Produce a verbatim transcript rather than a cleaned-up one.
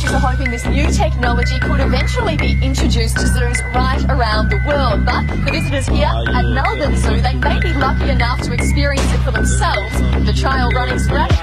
researchers are hoping this new technology could eventually be introduced to zoos right around the world. But the visitors here at Melbourne Zoo, they may be lucky enough to experience it for themselves. The trial running strategy